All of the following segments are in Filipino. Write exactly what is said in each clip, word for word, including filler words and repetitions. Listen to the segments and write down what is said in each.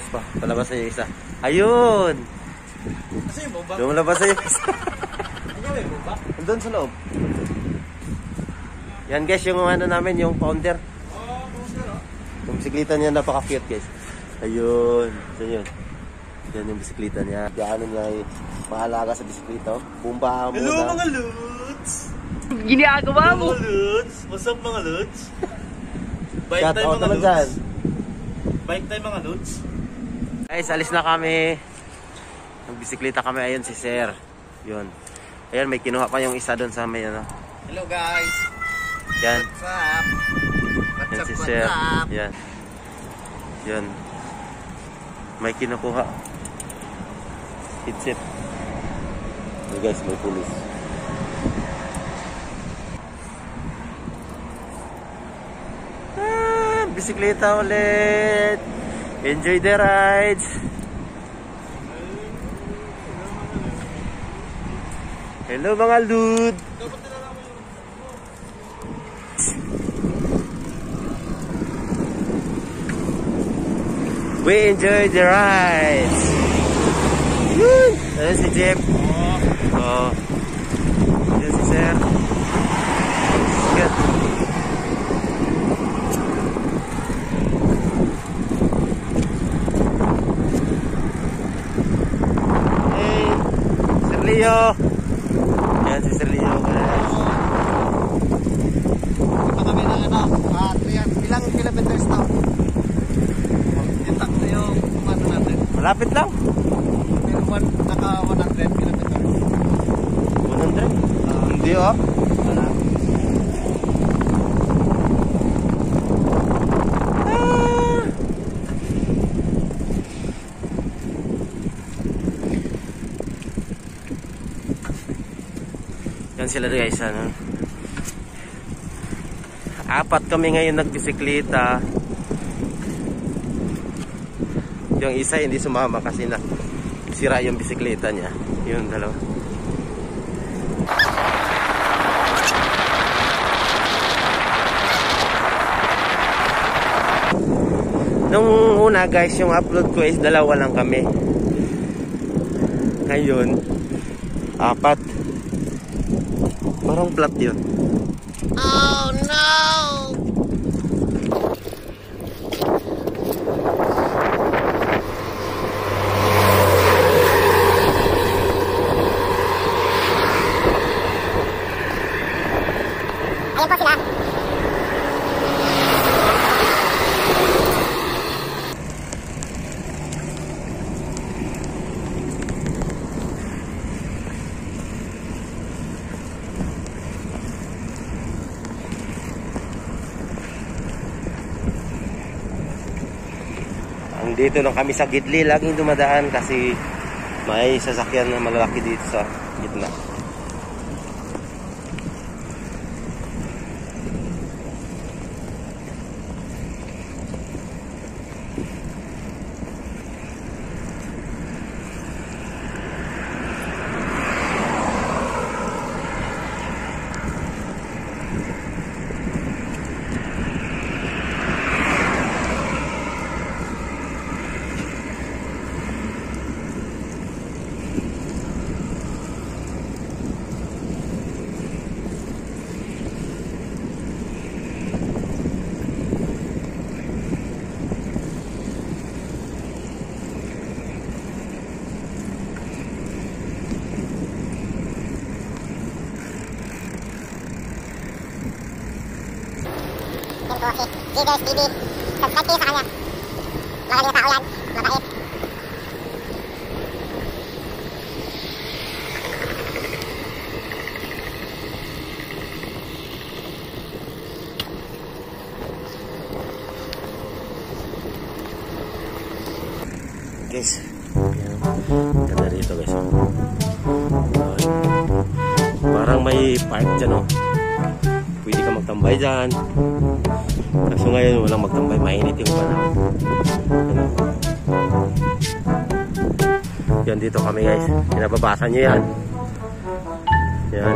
guys pa. Palabas na yung isa. Ayun! Lumabas na yung isa. Doon sa loob. Yan guys, yung ano namin, yung founder. Yung bisikleta niya, napaka-cute guys. Ayun. So yun. Yan yung bisikleta niya. Gaano niya ay mahalaga sa bisikleta. Bumba mo na. Hello mga lods! Ginagawa mo! Mga lods! What's up mga lods? Bike Shout time out mga naman lods. dyan. Bike time mga lods. Guys, alis na kami. Nagbisikleta kami. Ayun si Sir. Yun. Ayan, may kinuha pa yung isa doon sa may ano. Hello guys! Yan. What's up? What's Yan up? si What's Sir. up? Yan. Yan. May kinukuha. Hitsip. Hey guys, may pulis. Ah, bisikleta ulit. Enjoy the rides. Hello mga lud. We enjoy the rides. Woo! Ayan si Jeff. Oh. Ayan si Sir. Good. Hey, Sir Leo. Ayan si Sir Leo, guys. Ito kami na ano, uh, ilang kilometers na? Itak na yung kumano natin. Malapit lang. Pero one, naka one hundred kilometers. one hundred? Uh, Hindi oh. Wala. Ah. Yan sila guys, ano? Apat kami ngayon nagbisikleta. Yung isa hindi sumama kasi na sira yung bisikleta niya. Yung dalawa. Nung una guys, yung upload ko is dalawa lang kami. Ngayon, apat. Parang flat yun. Oh no! Ayan po sila. Ang dito lang kami sa Gidli, laging dumadaan kasi may sasakyan na malalaki dito sa gitna. Yan po si Jiggers T V. Subscribe kayo sa kanya. Magaling na tao yan. Mabait. Guys, ganda dito guys. Parang may park dyan oh. Pwede ka magtambay dyan. Kaso ngayon walang magtambay, mainit yung panahon. Ano? Yan dito kami guys. Pinababasa nyo yan. Yan.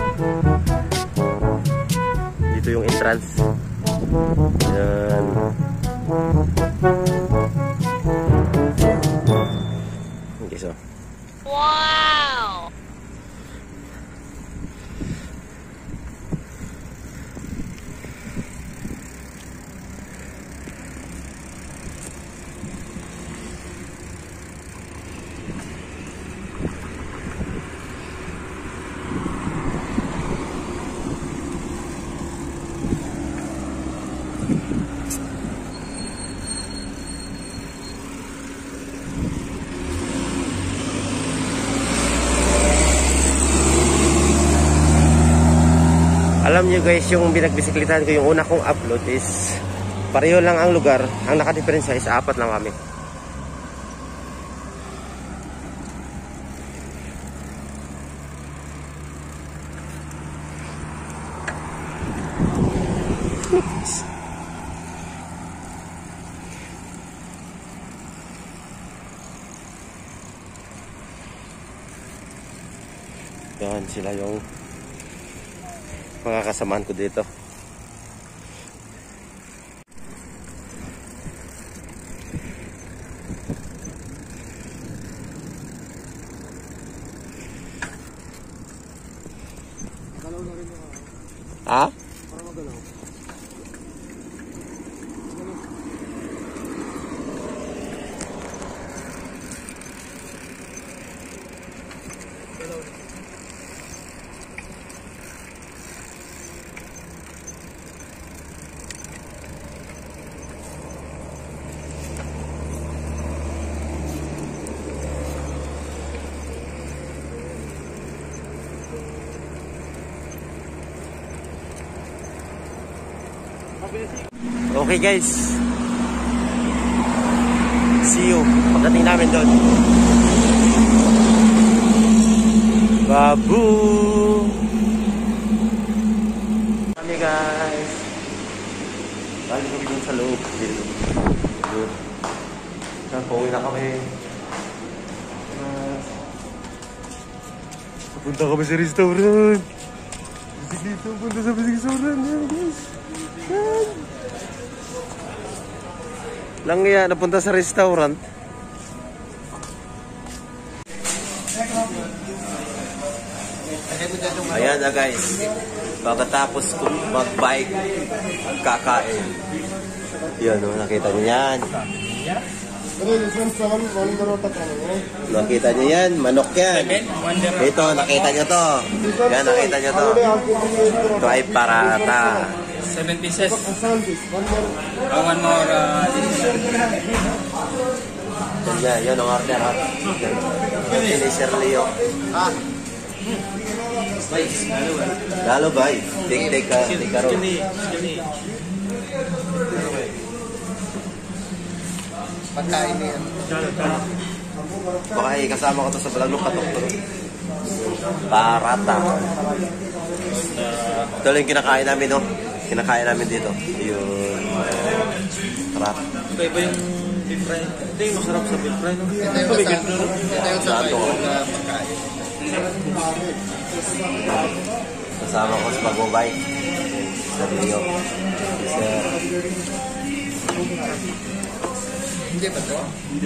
Dito yung entrance. Yan. Guys, oh. Wow! Alam nyo guys, yung binagbisiklitahan ko, yung una kong upload is pareho lang ang lugar. Ang nakadiferensya is apat lang kami. Yan sila yung mga kasamaan ko dito. Galaw na rin yung Ha? para magalaw. Okay guys, see you pagdating namin doon. Babu kami guys, balik kami dun sa loob dito. Saan, pauwi na kami. Punta kami sa restaurant. Dito punta sa restaurant guys. Lang yan, napunta sa restaurant. Ayan na guys, pagkatapos kong mag-bike, kakain. Yan o, nakita niyo yan. Nakita niyo yan, manok yan. Ito, nakita niyo to. Yan, nakita niyo to. Ito ay parata. Seven pieces. Uh, one more. Uh, yan, yun ang order ha. Ini Sir Leo. Ah. Lalo ba? Take-take ka. Take ka ro. Pagkain na yan. Baka ikasama ko to sa vlog ng patok to. Parata. Ito lang yung kinakain namin, no? Kinakain namin dito. Ayun. Sarap. Iba yung beef fry. Ito yung masarap sa beef fry, no? Ito yung masarap. Ito yung sa pagkain. Kasama ko sa magbabay. Sa Leo. Sir. Hindi ba ito? Hindi.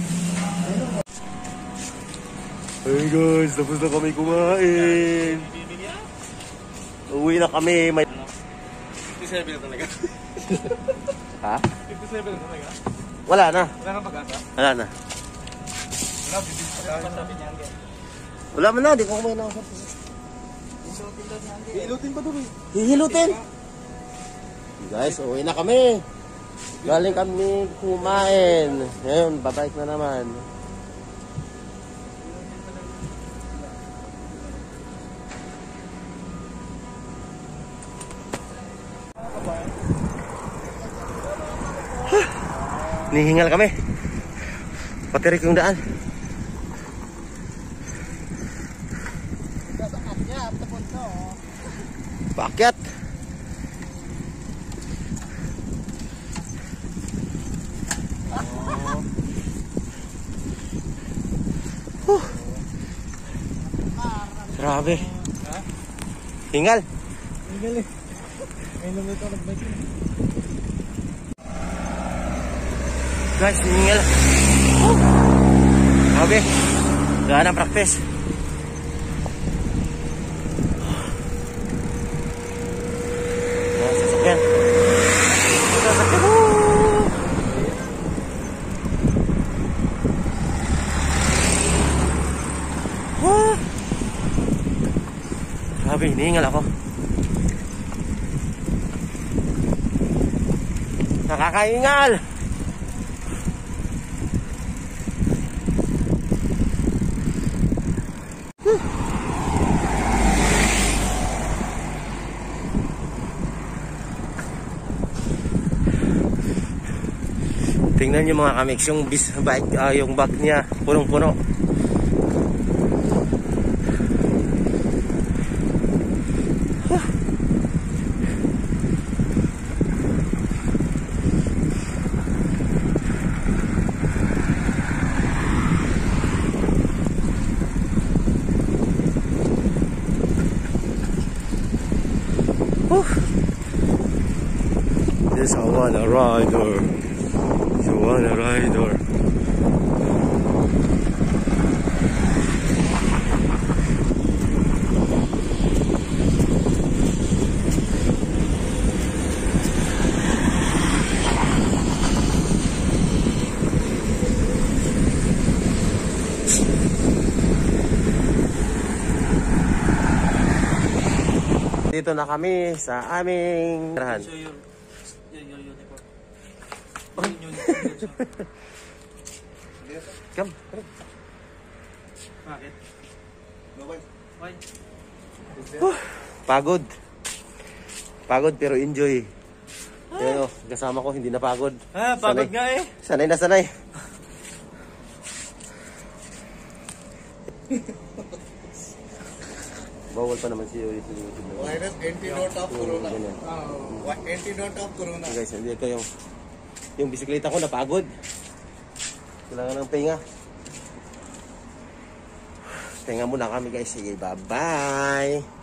Hey guys, tapos na kami kumain. Uwi na kami. May... fifty-seven na talaga. Ha? fifty-seven na talaga. Wala na. Wala kang pag-asa? Wala na. Wala, sabi niya. Wala man na, di ko kumain na ako. Hihilutin pa doon eh. Hihilutin. Guys, uwi na kami. Galing kami kumain. Ngayon, babalik na naman. Nihingal kami. Patirik yung daan. Paakyat. Huh. Grabe. Hingal. Hingal eh. Ngayon lang ito nag-bike. Guys, hingal. Grabe. Wala na practice. Yan, sasakyan. Sasakyan. Woo! Grabe, hinihingal ako. Nakakaingal! Tingnan niyo mga kamix, yung bis bike, uh, yung bag niya punong-puno. Huh. Huh. This I wanna rider. You wanna rider. Dito na kami sa aming tirahan. So yun, yun, yun, yun, yun, yun, yun. Come. Bakit? Why? Huh. Pagod. Pagod pero enjoy. Yan o, kasama ko hindi na pagod. Ah, pagod Sanay. nga eh. Sanay na sanay. Bawal pa naman siya ulit sa YouTube. Virus antidote of corona. Ganyan. Uh, antidote of corona. So guys, hindi ko yung yung bisikleta ko napagod. Kailangan ng pahinga. Pahinga muna kami guys. Sige, bye-bye.